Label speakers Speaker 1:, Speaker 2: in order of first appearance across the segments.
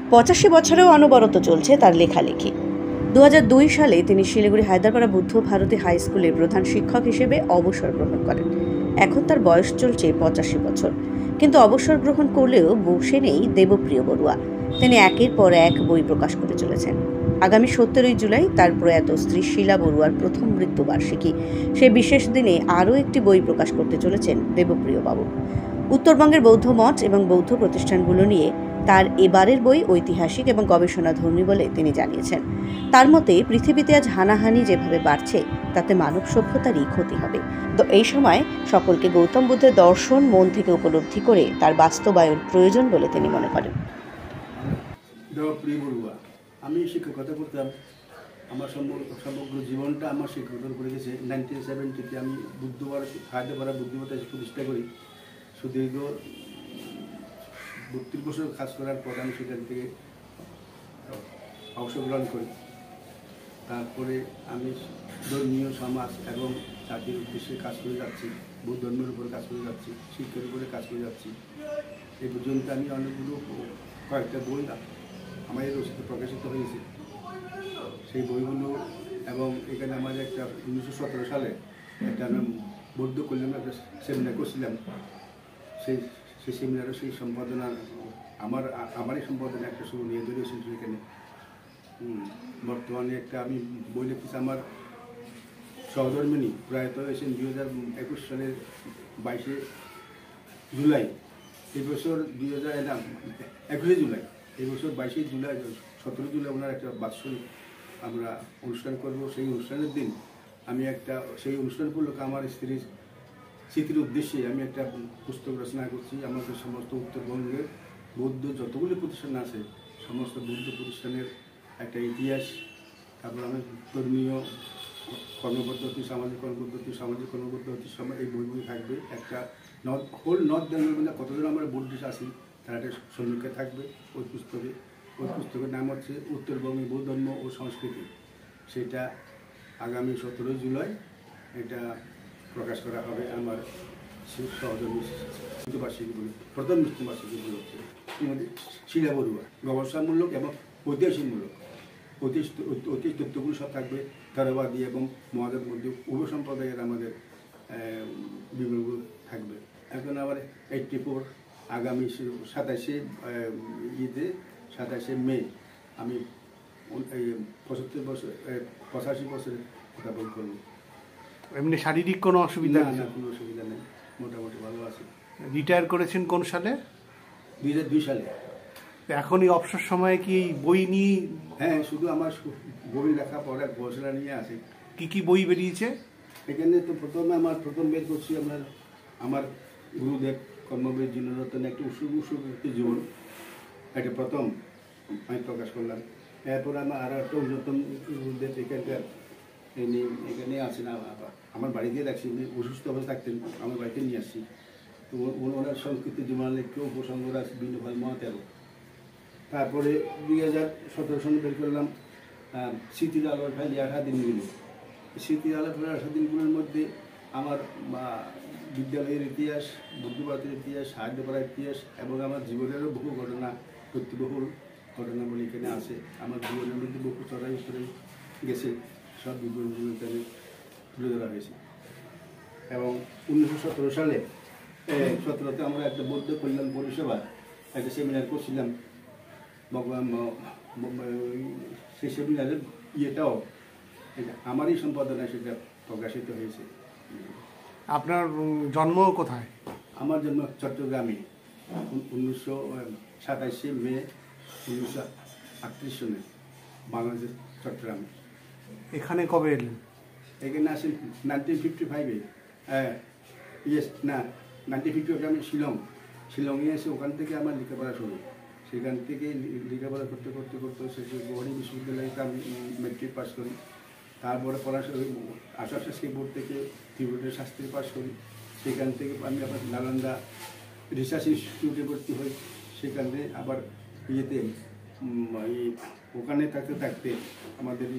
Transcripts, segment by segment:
Speaker 1: 85 বছরেও অনবরত চলছে তার লেখালেখি। 2002 সালে তিনি শিলিগুড়ি হায়দ্রাপাড়া বুদ্ধ ভারতী হাই স্কুলের প্রধান শিক্ষক হিসেবে অবসর গ্রহণ করেন। এখন তার বয়স চলছে 85 বছর, কিন্তু অবসর গ্রহণ করলেও বসে নেই দেবপ্রিয় বড়ুয়া। তিনি একের পর এক বই প্রকাশ করে চলেছেন। আগামী 17 জুলাই তার প্রয়াত স্ত্রী শিলা বড়ুয়ার প্রথম মৃত্যুবার্ষিকী। সেই বিশেষ দিনে আরও একটি বই প্রকাশ করতে চলেছেন দেবপ্রিয় বাবু। উত্তরবঙ্গের বৌদ্ধ মঠ এবং বৌদ্ধ প্রতিষ্ঠানগুলো নিয়ে তার এবারের বই ঐতিহাসিক এবং গবেষণাধর্মী বলে তিনি জানিয়েছেন। তার মতে পৃথিবীতে আজ হানাহানি যেভাবে বাড়ছে তাতে মানব সভ্যতারই ক্ষতি হবে। তো এই সময় সকলকে গৌতম বুদ্ধের দর্শন মন থেকে উপলব্ধি করে তার বাস্তবায়ন প্রয়োজন বলে তিনি মনে করেন।
Speaker 2: আমি শিক্ষকতা করতাম, আমার সমগ্র জীবনটা আমার শিক্ষকতার উপরে গেছে। 1970-তে আমি হায়দ্রাপাড়া বুদ্ধিমত্তা প্রতিষ্ঠা করি। সুদীর্ঘ 32 বছর কাজ করার পর আমি সেখান থেকে অংশগ্রহণ করি। তারপরে আমি ধর্মীয় সমাজ এবং জাতির উদ্দেশ্যে কাজ করে যাচ্ছি, বৌদ্ধ ধর্মের উপরে কাজ করে যাচ্ছি, শিক্ষার উপরে কাজ করে যাচ্ছি। এই পর্যন্ত আমি অনেকগুলো কয়েকটা বই আমাদের রচিত প্রকাশিত হয়েছে। সেই বইগুলো এবং এখানে আমাদের একটা 1917 সালে একটা আমি বৌদ্ধ কল্যাণ একটা সেমিনার করছিলাম। সেই সেমিনারে সেই সম্পাদনা আমারই সম্পাদনা একটা শুরু নিয়ে ধরেছিল এখানে। বর্তমানে একটা আমি বই লিখতেছি আমার সহধর্মিনী প্রয়াত হয়েছেন 2021 সালের 22 জুলাই। এই বছর 21 জুলাই, এই বছর 22 জুলাই 17 জুলাই ওনার একটা বাৎসরিক আমরা অনুষ্ঠান করব। সেই অনুষ্ঠানের দিন আমি সেই অনুষ্ঠান উপলক্ষে আমার স্ত্রীর স্মৃতির উদ্দেশ্যে আমি একটা পুস্তক রচনা করছি। আমাদের সমস্ত উত্তরবঙ্গের বৌদ্ধ যতগুলি প্রতিষ্ঠান আছে সমস্ত বৌদ্ধ প্রতিষ্ঠানের একটা ইতিহাস, তারপর আমি ধর্মীয় কর্মপদ্ধতি, সামাজিক কর্মপদ্ধতির সময় এই বই থাকবে। একটা হোল নর্থ বেঙ্গল মধ্যে কতজন আমরা বুদ্ধিস্ট আছি তার একটা সমীক্ষা থাকবে ওই পুস্তকের নাম হচ্ছে উত্তরবঙ্গে বৌদ্ধ ধর্ম ও সংস্কৃতি। সেটা আগামী 17 জুলাই এটা প্রকাশ করা হবে। আমার সহধর্মী মৃত্যুবার্ষিকী বলে প্রথম মৃত্যুবার্ষিকী উপলক্ষে শ্রীমতী শিলা বড়ুয়া। গবেষণামূলক এবং ঐতিহাসিকমূলক ঐতিহ্য তথ্যগুলো সব থাকবে। ধারাবাদী এবং মহাদেব মধ্যে উপসম্প্রদায়ের আমাদের বিবরণগুলো থাকবে। এখন আবার 84 আগামী 27শে মে আমি 85 বছরের কথা বল করবো।
Speaker 3: এমনি শারীরিক কোনো অসুবিধা?
Speaker 2: না, কোনো অসুবিধা নেই, মোটামুটি ভালো আছে।
Speaker 3: রিটায়ার করেছেন কোন সালে?
Speaker 2: 2002 সালে।
Speaker 3: এখন এই অবসর সময়ে কি বই নিয়ে?
Speaker 2: হ্যাঁ, শুধু আমার বই লেখা পড়া গবেষণা নিয়ে আছে।
Speaker 3: কি বই বেরিয়েছে
Speaker 2: এখানে? তো প্রথমে আমার প্রথম বের করছি আমার গুরুদেব কর্মবীর জীবনরতন একটা উৎসুক জীবন, এটা প্রথম আমি প্রকাশ করলাম। এরপর আমার আর একটা অন্যতম গুরুদেব এখানে আছেন, আমার বাড়িতে রাখছি। উনি অসুস্থ অবস্থা থাকতেন, আমার বাড়িতে নিয়ে আসছি। তো ওনার সংস্কৃতি জীবনালেখ্য উপসংহার আছে বিভিন্ন ভাই মহাতেরো। তারপরে 2017 সালে বের করলাম স্মৃতির আলোর ফেলে 8 দিনগুলো। স্মৃতির আলোর ফেলে 8 দিনগুলোর মধ্যে আমার বিদ্যালয়ের ইতিহাস, বুদ্ধভারতের ইতিহাস, হায়দ্রাপাড়ার ইতিহাস এবং আমার জীবনেরও বহু ঘটনা, প্রত্যেকবহুল ঘটনাবলী এখানে আছে। আমার জীবনের মধ্যে বহু চড়াই উতরে গেছে, সব বিবরণগুলো এখানে তুলে ধরা হয়েছে। এবং 1917 সালে 17তে আমরা একটা বৌদ্ধ কল্যাণ পরিষেবা একটা সেমিনার করছিলাম। সেই সেমিনারের ইয়েটাও আমারই সম্পাদনায় সেটা প্রকাশিত হয়েছে।
Speaker 3: আপনার জন্ম কোথায়?
Speaker 2: আমার জন্ম চট্টগ্রামে 27 মে 1938 সালে, বাংলাদেশের চট্টগ্রামে।
Speaker 3: এখানে কবে এলেন?
Speaker 2: এখানে আসেন 1955-এ। 1955 আমি শিলংয়ে এসে ওখান থেকে আমার লেখাপড়া শুরু। সেখান থেকে লেখাপড়া করতে শেষে গৌহাটি বিশ্ববিদ্যালয়তে আমি মেট্রিক পাস করি। তারপরে পড়াশোনা আসার সেই বোর্ড থেকে ত্রিপুরা শাস্ত্রী পাস করি। সেখান থেকে আমি আবার নালন্দা রিসার্চ ইনস্টিটিউটে ভর্তি হই। সেখানে আবার ওখানে থাকতে আমাদের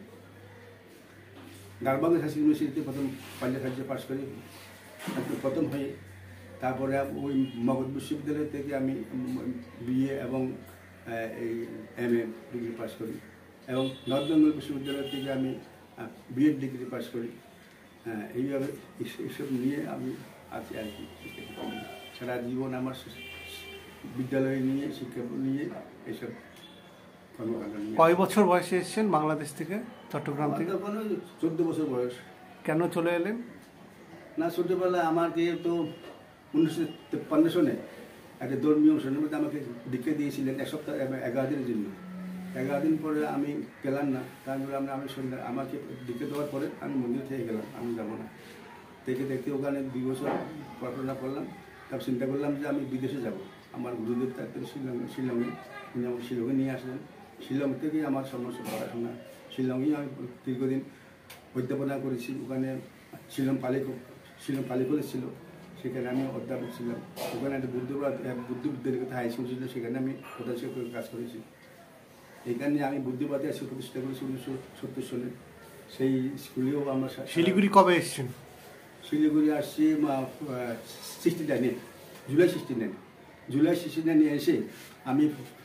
Speaker 2: দারবাং রিসার্চ ইউনিভার্সিটিতে প্রথম পাইলট পাস করি প্রথম হয়ে। তারপরে ওই মগধ বিশ্ববিদ্যালয় থেকে আমি বিএ এবং এই MA ডিগ্রি পাস করি এবং নর্থ বেঙ্গল বিশ্ববিদ্যালয় থেকে আমি B.Ed ডিগ্রি পাস করি। এইভাবে এইসব নিয়ে আমি আছি আর কি। সারা জীবন আমার বিদ্যালয় নিয়ে, শিক্ষা নিয়ে এইসব কর্মকাণ্ড নিয়ে।
Speaker 3: কয় বছর বয়সে এসেছেন বাংলাদেশ থেকে, চট্টগ্রাম থেকে?
Speaker 2: তখন 14 বছর বয়স।
Speaker 3: কেন চলে এলেন?
Speaker 2: না, ছোটবেলায় আমাকে তো 1953 সনে একটা ধর্মীয় অনুষ্ঠানের মধ্যে আমাকে দীক্ষা দিয়েছিলেন 1 সপ্তাহ 11 দিনের জন্য। 11 দিন পরে আমি গেলাম না। তারপরে আমি সন্ধ্যা আমাকে দীক্ষা দেওয়ার পরে আমি মন্দির থেকে গেলাম, আমি যাবো না। দেখে দেখতে ওখানে 2 বছর পড়াশোনা করলাম। তারপর চিন্তা করলাম যে আমি বিদেশে যাব। আমার গুরুদেব থাকতেন শিলংয়ে, উনি আমাকে শিলংয়ে নিয়ে আসলেন। শিলং থেকেই আমার সমস্ত পড়াশোনা। শিলংয়েই আমি দীর্ঘদিন অধ্যাপনা করেছি। ওখানে শিলং পালি কলেজ ছিল, সেখানে আমি অধ্যাপক ছিলাম। ওখানে একটা বুদ্ধ বিদ্যালয় হাই স্কুল ছিল, সেখানে আমি প্রধান শিক্ষকের কাজ করেছি। এখানে আমি বুদ্ধিবাদী স্কুল প্রতিষ্ঠা করেছি 1970 সনে। সেই স্কুলেও আমরা।
Speaker 3: শিলিগুড়ি কবে এসেছেন?
Speaker 2: শিলিগুড়ি আসছি 69, জুলাই 69 এসে আমি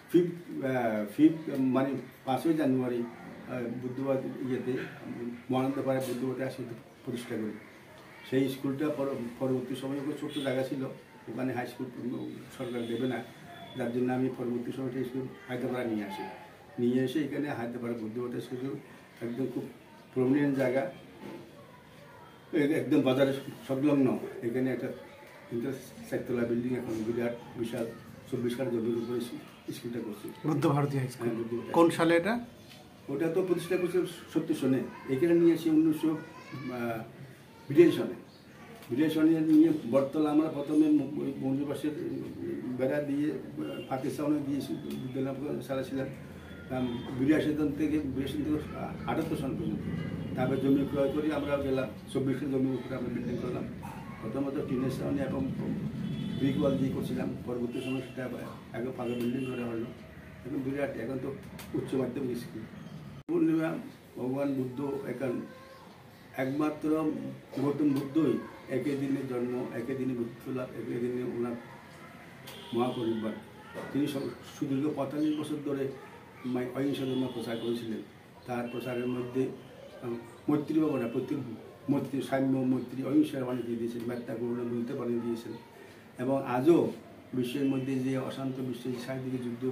Speaker 2: 5ই জানুয়ারি বুদ্ধবাদ মহানন্দপাড়ায় বুদ্ধবাদী স্কুল প্রতিষ্ঠা করি। সেই স্কুলটা পরবর্তী সময়ে ছোট্ট জায়গা ছিল, ওখানে হাই স্কুল সরকার দেবে না, যার জন্য আমি পরবর্তী সময় স্কুল হায়দ্রাবাদ নিয়ে এসে এখানে হায়দ্রাবাদ বুদ্ধবাদ স্কুল একদম খুব প্রমিনেন্ট জায়গা, একদম বাজারের সংলগ্ন। এখানে একটা 4তলা বিল্ডিং, এখন বিরাট বিশাল 24 কাঠা জমির উপরে স্কুলটা করছি।
Speaker 3: Buddha Bharati high school. কোন সালে এটা?
Speaker 2: ওটা তো প্রতিষ্ঠা করছে 70 সনে। এখানে নিয়ে এসে 1982 সনে নিয়ে বটতলা আমরা প্রথমে মন্দিরবাসের বেড়া দিয়ে পাকিস্তানে দিয়েছি, বিদ্যালয় চালাছিলাম 82 সন থেকে 78 সন পর্যন্ত। তারপরে জমি ক্রয় করি আমরা গেলাম, 24 জমির উপরে আমরা বিল্ডিং করলাম। প্রথমত টিনের সামনে এবং ব্রিক ওয়াল দিয়ে করছিলাম। পরবর্তী সময় সেটা আগে ফাঁকা বিল্ডিং করা হলো। এখন বিরাট, এখন তো উচ্চ মাধ্যমিক স্কুল। পূর্ণিমা ভগবান বুদ্ধ একমাত্র গৌতম বুদ্ধই একই দিনে জন্ম, একই দিনে মৃত্যু লাভ, একই দিনে ওনার মহাপরিবার। তিনি সুদীর্ঘ 45 বছর ধরে অহিংসা ধর্ম প্রচার করেছিলেন। তার প্রচারের মধ্যে মৈত্রী ভাবনা, মৈত্রী, সাম্য, মৈত্রী, অহিংসার বাণী দিয়ে দিয়েছেন, মেত্তা করুণা মিলতে বাণী দিয়েছেন। এবং আজও বিশ্বের মধ্যে যে অশান্ত বিশ্বের চারিদিকে যুদ্ধ,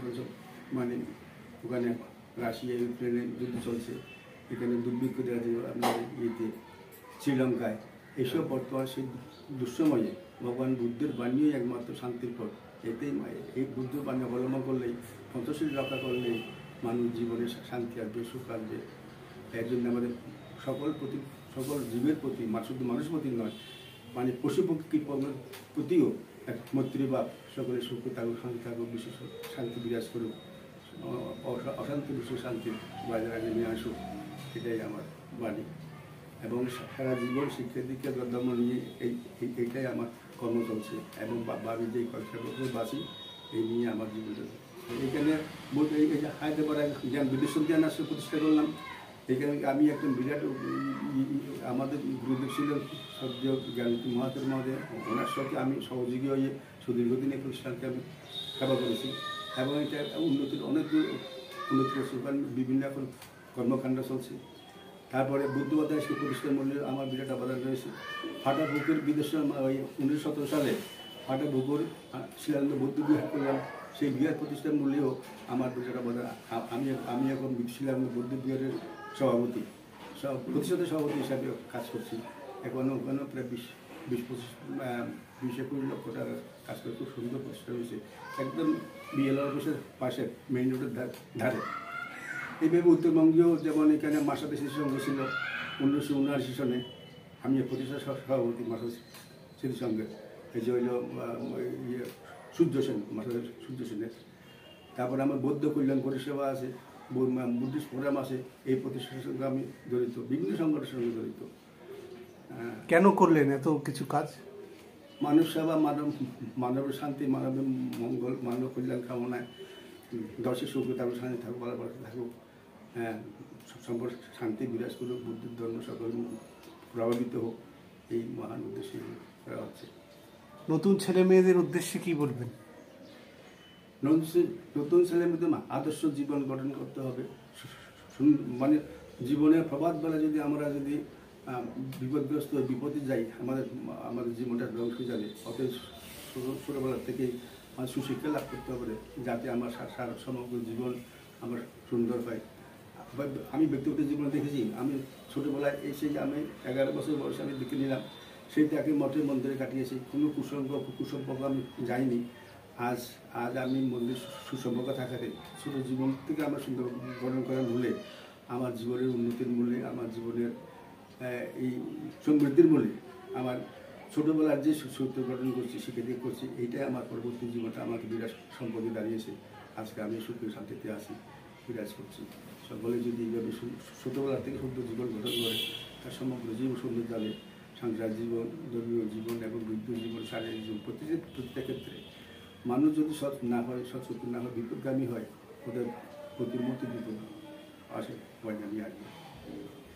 Speaker 2: ওখানে রাশিয়া ইউক্রেনের যুদ্ধ চলছে, এখানে দুর্ভিক্ষ দেখা যায় আপনার শ্রীলঙ্কায়, এইসব বর্তমান সেই দুঃসময়ে ভগবান বুদ্ধের বাণীই একমাত্র শান্তির পথ। এতেই এই বুদ্ধ বাণী অবলম্বন করলেই, পঞ্চশীল রক্ষা করলেই মানুষ জীবনে শান্তি আসবে, সুখ আসবে। এর জন্য আমাদের সকল জীবের প্রতি, শুধু মানুষের প্রতি নয়, পশু পক্ষীর প্রতিও এক মৈত্রীভাব, সকলের সুখ থাকুক, শান্তি থাকুক, বিশ্ব শান্তি বিরাজ করুক, অশান্ত বিশ্ব শান্তি বাজার আগে নিয়ে আসুক, এটাই আমার বাণী। এবং সারা জীবন শিক্ষা দীক্ষা ধর্ম নিয়ে এইটাই আমার কর্ম চলছে। এবং ভাবি যে কয়েকটা বছর বাঁচি, এই নিয়ে আমার জীবন চলছে। এইখানে এই যে হায়দ্রাবাদ জ্ঞান বিদ্যাসজ্ঞান আসলে প্রতিষ্ঠা করলাম। এখানে আমি একজন বিরাট, আমাদের গুরুদেব ছিলেন সদ্য জ্ঞান মহাতের মহোদয়, ওনার সাথে আমি সহযোগী হয়ে সুদীর্ঘদিন এই প্রতিষ্ঠানকে আমি সেবা করেছি। এবং এটা অনেক উন্নতি করছে, বিভিন্ন এখন কর্মকাণ্ড চলছে। তারপরে বুদ্ধবাদ স্কুল প্রতিষ্ঠার মূল্যে আমার বিরাট অবদান রয়েছে। ফাটা বুকের বিদেশে 1917 সালে ফাটা বুকুর শিলান্দ বৌদ্ধ বিহার করলাম, সেই বিহার প্রতিষ্ঠার মূল্যেও আমার বিরাট অবদান। আমি এখন শিলান্দ বৌদ্ধ বিহারের সভাপতি, প্রতিষ্ঠাতা সভাপতি হিসাবে কাজ করছি। ওখানেও প্রায় 20-25 লক্ষ টাকা কাজ করে খুব সুন্দর প্রতিষ্ঠা হয়েছে, একদম বিএলআর অফিসের পাশে, মেইন রোডের ধারে। এইভাবে উত্তরবঙ্গেও যেমন এখানে মাসাতে স্মৃতিসংঘ ছিল 1979 সনে, আমি প্রতিষ্ঠা সভাপতি মাসাতে স্মৃতিসংঘের। এই যে হইল সূর্য সেন, মাসাতে সূর্য সেনের। তারপরে আমার বৌদ্ধ কল্যাণ পরিষেবা আছে, বুদ্ধিস্ট প্রোগ্রাম আছে, এই প্রতিষ্ঠানের সঙ্গে আমি জড়িত, বিভিন্ন সংগঠনের সঙ্গে জড়িত।
Speaker 3: কেন করলেন এত কিছু কাজ?
Speaker 2: মানব সেবা, মানবের শান্তি, মানবের মঙ্গল, মানব কল্যাণ কামনায়, দর্শের সুখ তারপর শান্তি থাকুক, ভালো থাকুক, সম্পর্ক শান্তি বিরাজ করুক, বুদ্ধের ধর্ম সকল প্রভাবিত হোক, এই মহান উদ্দেশ্যে করা হচ্ছে।
Speaker 3: নতুন ছেলে মেয়েদের উদ্দেশ্যে কি বলবেন?
Speaker 2: নতুন ছেলের মধ্যে আদর্শ জীবন গঠন করতে হবে। মানে জীবনের প্রভাত বেলা যদি আমরা যদি বিপদগ্রস্ত বিপদে যাই, আমাদের জীবনটা ধ্বংস হয়ে যাবে। অতএব ছোটোবেলা থেকেই আমার সুশিক্ষা লাভ করতে হবে, যাতে আমার সমগ্র জীবন আমার সুন্দর হয়। আমি ব্যক্তিগত জীবনে দেখেছি, আমি ছোটোবেলায় এসে আমি 11 বছর বয়সে আমি দেখে নিলাম, সেইটাকে মঠের মন্দিরে কাটিয়েছি। কোনো কুসম্পর্ক আমি যাইনি। আজ আমি মন্দির সুসম্পর্ক থাকাতে ছোটো জীবন থেকে আমার সুন্দর গঠন করার মূলে, আমার জীবনের উন্নতির মূলে, আমার জীবনের এই সমৃদ্ধির মূলে, আমার ছোটোবেলার যে সূত্র গঠন করছি, শিক্ষা করছি, এইটাই আমার পরবর্তী জীবনটা আমাকে বিরাট সম্পদে দাঁড়িয়েছে। আজকে আমি সুখী শান্তিতে আছি, বিরাজ করছি। সকলে যদি এইভাবে ছোটোবেলা থেকে সুন্দর জীবন গঠন করে, তার সমগ্র জীবন সুন্দর যাবে। সাংসারিক জীবন, ধর্মীয় জীবন এবং বৃদ্ধ জীবন, শারীরিক জীবন, প্রত্যেকটা ক্ষেত্রে মানুষ যদি সৎ না হয়, সৎ না হয়, বিপদগামী হয়, ওদের প্রতিমূর্তি বিপদ আসে, বৈজ্ঞানিক আসবে।